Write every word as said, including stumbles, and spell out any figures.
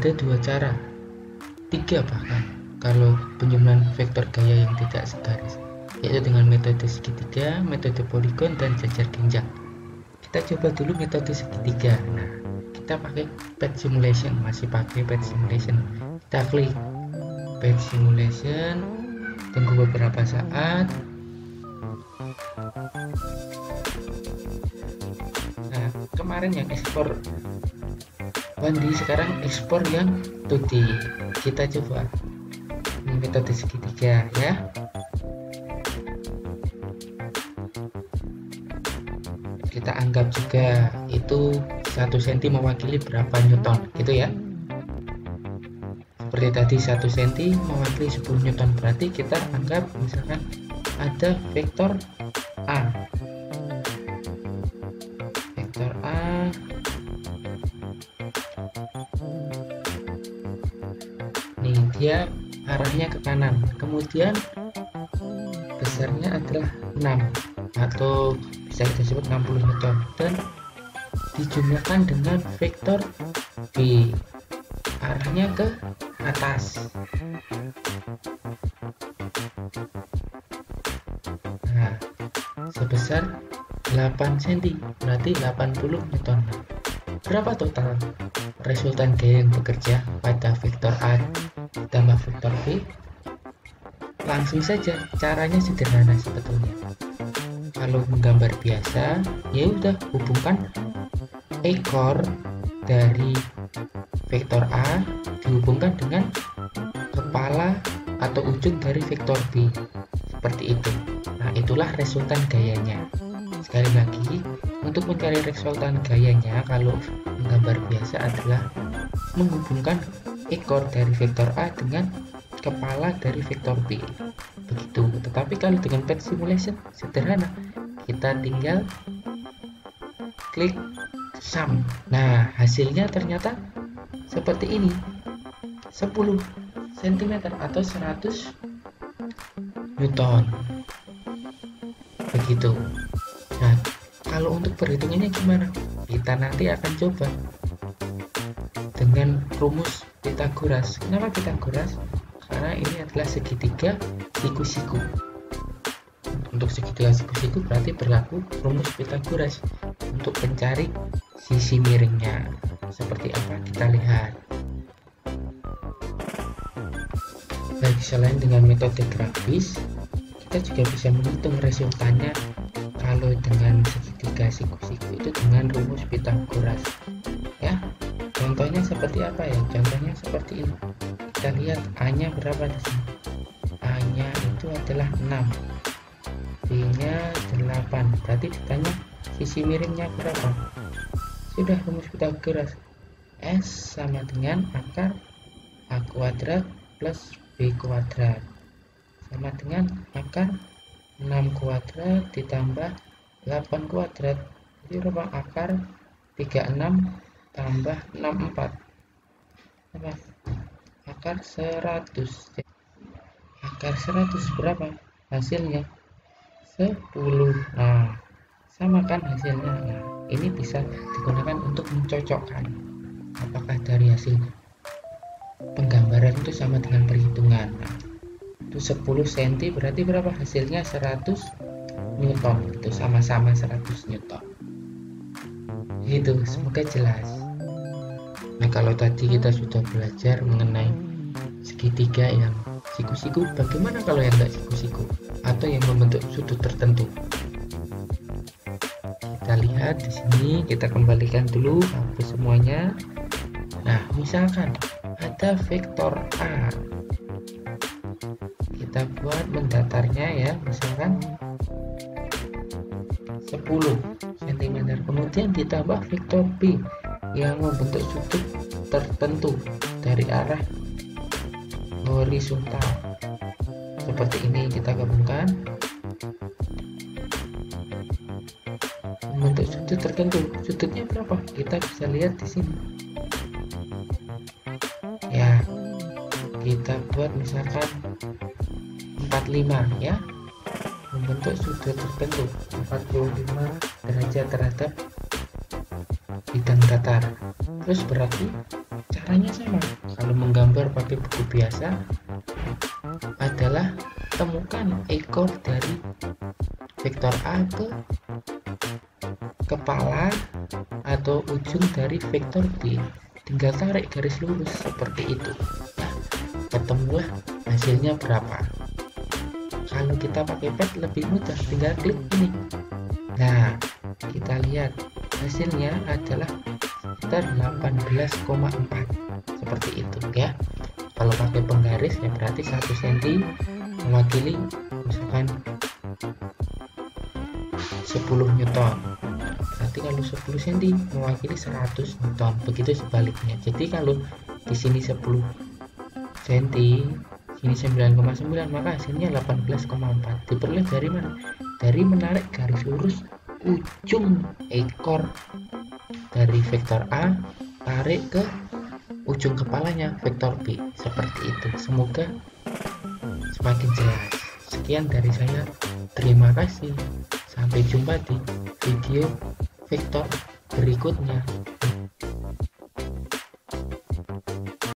ada dua cara, tiga bahkan, kalau penjumlahan vektor gaya yang tidak segaris, yaitu dengan metode segitiga, metode poligon, dan jajar genjang. Kita coba dulu metode segitiga. Nah, kita pakai pad simulation, masih pakai pad simulation. Kita klik pad simulation, tunggu beberapa saat. Nah, kemarin yang ekspor satu D, sekarang ekspor yang dua D. Kita coba ini metode segitiga ya. Kita anggap juga itu satu sentimeter mewakili berapa newton gitu ya. Seperti tadi satu sentimeter mewakili sepuluh newton, berarti kita anggap misalkan ada vektor A. Vektor A nih, dia arahnya ke kanan, kemudian besarnya adalah enam atau bisa kita sebut enam puluh newton, dan dijumlahkan dengan vektor B, arahnya ke atas. Nah, sebesar delapan sentimeter, berarti delapan puluh newton. Berapa total resultan gaya yang bekerja pada vektor A ditambah vektor B? Langsung saja, caranya sederhana sebetulnya. Kalau menggambar biasa, ya udah hubungkan ekor dari vektor A dihubungkan dengan kepala atau ujung dari vektor B, seperti itu. Nah, itulah resultan gayanya. Sekali lagi, untuk mencari resultan gayanya kalau menggambar biasa adalah menghubungkan ekor dari vektor A dengan kepala dari vektor B, begitu. Tetapi kalau dengan pad simulation sederhana, kita tinggal klik sum. Nah, hasilnya ternyata seperti ini, sepuluh sentimeter atau seratus newton, begitu. Nah, kalau untuk perhitungannya gimana? Kita nanti akan coba dengan rumus Pythagoras. Kenapa Pythagoras? Karena ini adalah segitiga siku-siku. Untuk segitiga siku-siku berarti berlaku rumus Pythagoras untuk mencari sisi miringnya. Seperti apa? Kita lihat. Baik, selain dengan metode grafis, kita juga bisa menghitung resultannya kalau dengan segitiga siku-siku itu dengan rumus Pythagoras. Ya, contohnya seperti apa ya? Contohnya seperti ini. Kita lihat A-nya berapa di sini. A-nya itu adalah enam, B-nya delapan. Berarti ditanya sisi miringnya berapa? Sudah rumus Pythagoras. S sama dengan akar A kuadrat plus B kuadrat sama dengan akar enam kuadrat ditambah delapan kuadrat. Jadi berapa? Akar tiga puluh enam tambah enam puluh empat. Apa? Akar seratus. Akar seratus berapa hasilnya? sepuluh. Nah, sama kan hasilnya. Nah, ini bisa digunakan untuk mencocokkan apakah dari hasil penggambaran itu sama dengan perhitungan. Nah, itu sepuluh sentimeter berarti berapa hasilnya? seratus newton. Itu sama-sama seratus newton. Itu semoga jelas. Nah, kalau tadi kita sudah belajar mengenai segitiga yang siku-siku, bagaimana kalau yang enggak siku-siku atau yang membentuk sudut tertentu? Kita lihat di sini, kita kembalikan dulu hapus semuanya. Nah, misalkan ada vektor A, kita buat mendatarnya ya, misalkan sepuluh sentimeter, kemudian ditambah vektor B yang membentuk sudut tertentu dari arah horizontal seperti ini. Kita gabungkan membentuk sudut tertentu. Sudutnya berapa? Kita bisa lihat di sini ya. Kita buat misalkan empat puluh lima ya, membentuk sudut tertentu empat puluh lima derajat terhadap bidang datar. Terus berarti caranya sama. Kalau menggambar pakai buku biasa adalah temukan ekor dari vektor A ke kepala atau ujung dari vektor B, tinggal tarik garis lurus seperti itu. Nah, ketemulah hasilnya berapa. Kalau kita pakai pad lebih mudah, tinggal klik ini. Nah, kita lihat hasilnya adalah sekitar delapan belas koma empat, seperti itu ya. Kalau pakai penggaris ya berarti satu sentimeter mewakili misalkan sepuluh newton. Berarti kalau sepuluh sentimeter mewakili seratus newton, begitu sebaliknya. Jadi kalau di sini sepuluh sentimeter, sini sembilan koma sembilan, maka hasilnya delapan belas koma empat. Diperoleh dari mana? Dari menarik garis lurus ujung ekor dari vektor A, tarik ke ujung kepalanya vektor B, seperti itu. Semoga semakin jelas. Sekian dari saya, terima kasih, sampai jumpa di video vektor berikutnya.